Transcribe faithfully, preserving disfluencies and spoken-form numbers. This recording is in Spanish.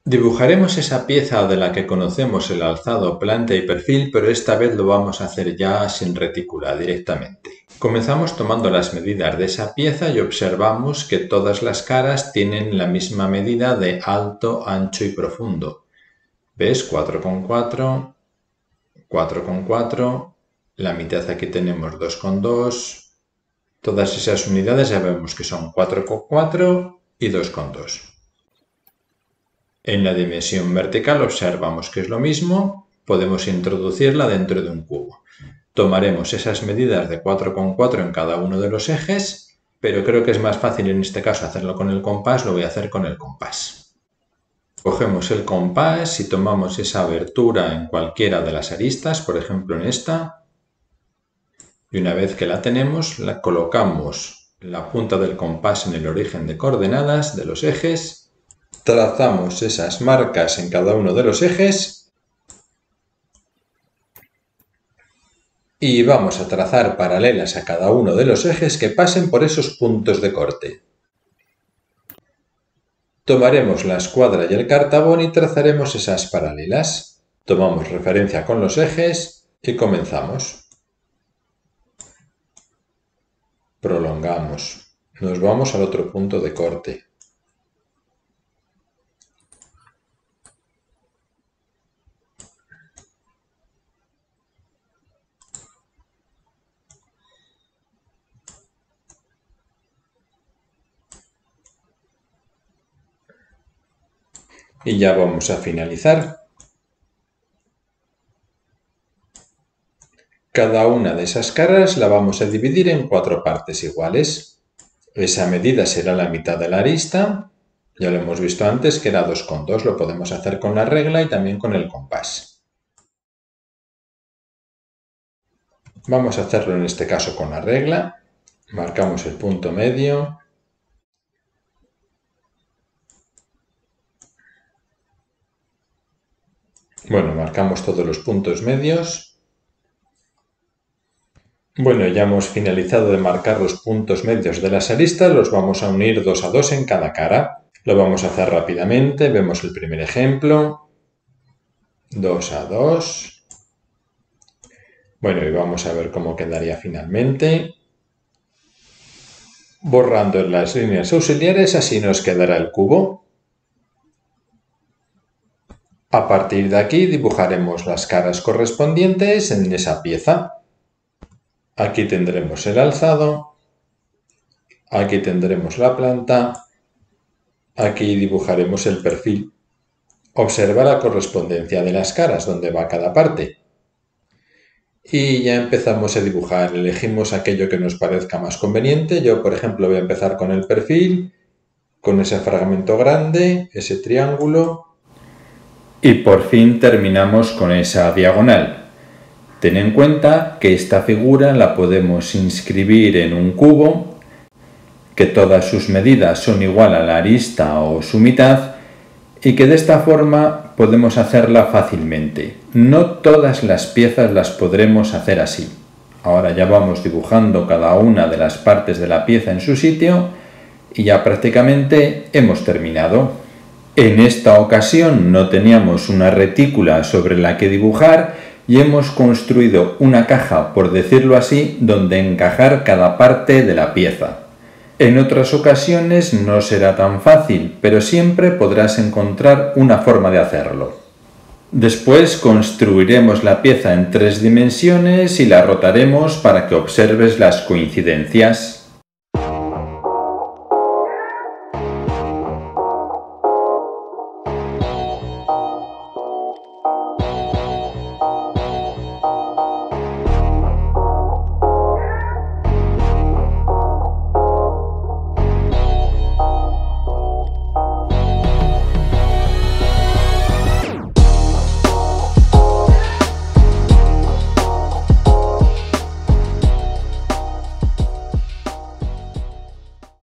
Dibujaremos esa pieza de la que conocemos el alzado, planta y perfil, pero esta vez lo vamos a hacer ya sin retícula, directamente. Comenzamos tomando las medidas de esa pieza y observamos que todas las caras tienen la misma medida de alto, ancho y profundo. ¿Ves? cuatro coma cuatro, cuatro coma cuatro, la mitad aquí tenemos dos coma dos. Todas esas unidades ya vemos que son cuatro coma cuatro y dos coma dos. En la dimensión vertical observamos que es lo mismo, podemos introducirla dentro de un cubo. Tomaremos esas medidas de cuatro coma cuatro en cada uno de los ejes, pero creo que es más fácil en este caso hacerlo con el compás, lo voy a hacer con el compás. Cogemos el compás y tomamos esa abertura en cualquiera de las aristas, por ejemplo en esta, y una vez que la tenemos, la colocamos la punta del compás en el origen de coordenadas de los ejes, trazamos esas marcas en cada uno de los ejes y vamos a trazar paralelas a cada uno de los ejes que pasen por esos puntos de corte. Tomaremos la escuadra y el cartabón y trazaremos esas paralelas. Tomamos referencia con los ejes y comenzamos. Prolongamos. Nos vamos al otro punto de corte. Y ya vamos a finalizar. Cada una de esas caras la vamos a dividir en cuatro partes iguales. Esa medida será la mitad de la arista. Ya lo hemos visto antes que era dos coma dos. Lo podemos hacer con la regla y también con el compás. Vamos a hacerlo en este caso con la regla. Marcamos el punto medio. Bueno, marcamos todos los puntos medios. Bueno, ya hemos finalizado de marcar los puntos medios de las aristas, los vamos a unir dos a dos en cada cara. Lo vamos a hacer rápidamente, vemos el primer ejemplo. dos a dos. Bueno, y vamos a ver cómo quedaría finalmente. Borrando las líneas auxiliares, así nos quedará el cubo. A partir de aquí dibujaremos las caras correspondientes en esa pieza. Aquí tendremos el alzado, aquí tendremos la planta, aquí dibujaremos el perfil. Observa la correspondencia de las caras, donde va cada parte. Y ya empezamos a dibujar, elegimos aquello que nos parezca más conveniente. Yo, por ejemplo, voy a empezar con el perfil, con ese fragmento grande, ese triángulo. Y por fin terminamos con esa diagonal. Ten en cuenta que esta figura la podemos inscribir en un cubo, que todas sus medidas son igual a la arista o su mitad, y que de esta forma podemos hacerla fácilmente. No todas las piezas las podremos hacer así. Ahora ya vamos dibujando cada una de las partes de la pieza en su sitio y ya prácticamente hemos terminado. En esta ocasión no teníamos una retícula sobre la que dibujar y hemos construido una caja, por decirlo así, donde encajar cada parte de la pieza. En otras ocasiones no será tan fácil, pero siempre podrás encontrar una forma de hacerlo. Después construiremos la pieza en tres dimensiones y la rotaremos para que observes las coincidencias.